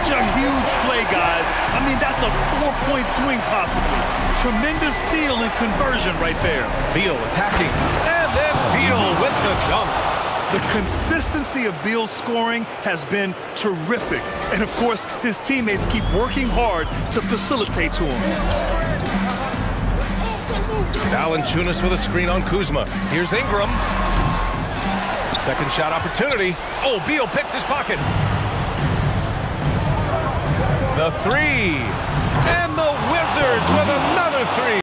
Such a huge play, guys. I mean, that's a 4-point swing possibly. Tremendous steal and conversion right there. Beal attacking, and then Beal with the dunk. The consistency of Beal's scoring has been terrific. And, of course, his teammates keep working hard to facilitate to him. Valanciunas with a screen on Kuzma. Here's Ingram. Second shot opportunity. Oh, Beal picks his pocket. The three. And the Wizards with another three.